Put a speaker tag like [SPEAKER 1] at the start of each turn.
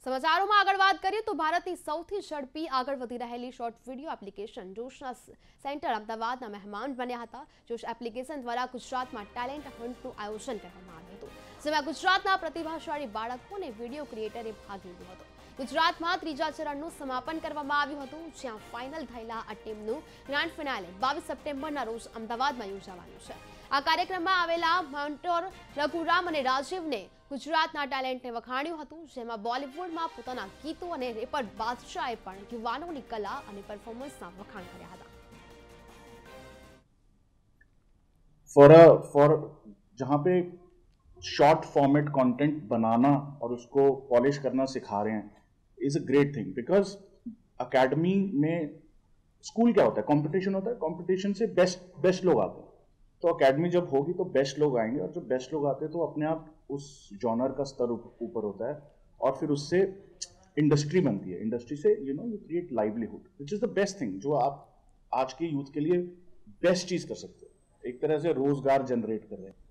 [SPEAKER 1] સમાચારોમાં આગળ વાત કરીએ તો ભારતની સૌથી ઝડપી આગળ વધી રહેલી શોર્ટ વિડીયો એપ્લિકેશન જોશના સેન્ટર અમદાવાદના મહેમાન બન્યા હતા। જોશ એપ્લિકેશન દ્વારા ગુજરાતમાં ટેલેન્ટ હન્ટનું આયોજન કરવામાં આવ્યું હતું, જેમાં ગુજરાતના પ્રતિભાશાળી બાળકોને વિડીયો ક્રિએટરે ભાગ લીધો હતો। ગુજરાતમાં ત્રીજા ચરણનું સમાપન કરવામાં આવ્યું હતું, જ્યાં ફાઇનલ થયેલા આ ટીમનું ગ્રાન્ડ ફિનાલે 22 સપ્ટેમ્બરના રોજ અમદાવાદમાં યોજાવાનું છે। આ કાર્યક્રમમાં આવેલા મોન્ટોર રઘુરામ અને રાજીવને ગુજરાતના ટેલેન્ટને વખાણ્યું હતું, જેમાં બોલિવૂડમાં પોતાના ગીતો અને રેપર બાદશાહે પણ યુવાનોની કલા અને પરફોર્મન્સના વખાણ કર્યા હતા।
[SPEAKER 2] फॉर जहाँ पे शॉर्ट फॉर्मेट कंटेंट बनाना और उसको पॉलिश करना सिखा रहे हैं is a great thing, because academy में स्कूल क्या होता है, कंपटीशन होता है, कंपटीशन से बेस्ट लोग आते हैं। तो अकेडमी जब होगी तो बेस्ट लोग आएंगे, और जब बेस्ट लोग आते हैं तो अपने आप उस जॉनर का स्तर ऊपर होता है, और फिर उससे इंडस्ट्री बनती है। इंडस्ट्री से you create livelihood, which is the best thing जो आप आज के यूथ के लिए बेस्ट चीज कर सकते हो, एक तरह से रोजगार जनरेट कर रहे हैं।